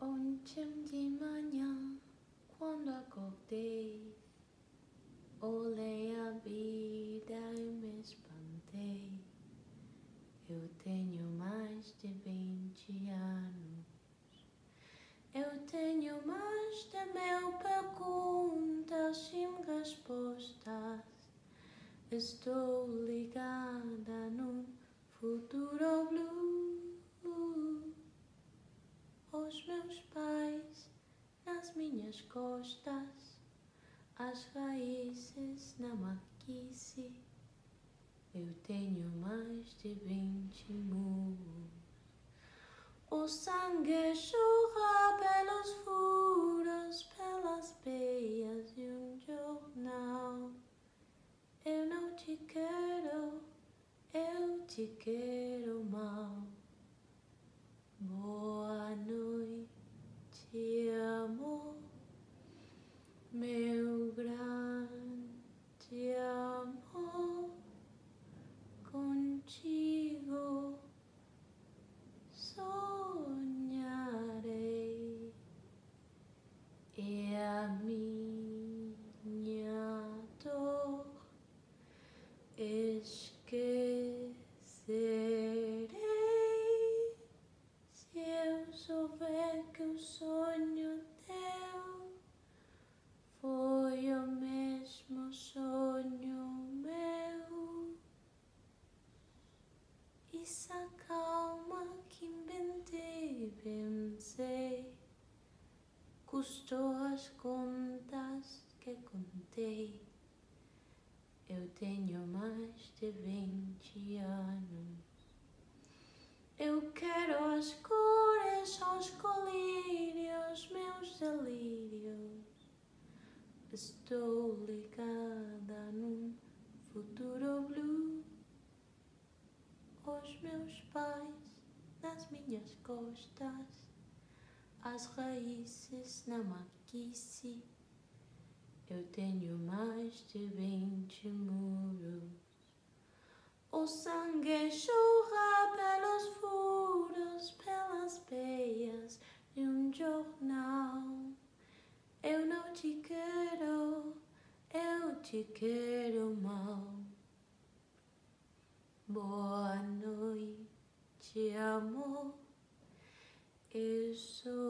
Ontem de manhã, quando acordei, olhei a vida e me espantei. Eu tenho mais de 20 anos. Eu tenho mais de 1000 perguntas sem respostas. Estou ligada num futuro blue. Os meus pais nas minhas costas, as raízes na marquise. Eu tenho mais de 20 muros. O sangue jorra pelos furos, pelas veias de jornal. Eu não te quero, eu te quero mal. Boa noite, amor, meu grande amor. Contigo sonharei e a minha dor esquecerei. Se eu souber que o sonho teu foi o mesmo sonho meu, isso acalma que inventei, pensei, custou as contas que contei. Eu tenho mais de 20 anos. Eu quero as cores, os colírios, meus delírios. Estou ligada num futuro blue. Os meus pais nas minhas costas, as raízes na marquise. Eu tenho mais de 20 muros. O sangue jorra pelos furos, pelas veias de jornal. Eu não te quero, eu te quero mal. Boa noite, amor. Eu sou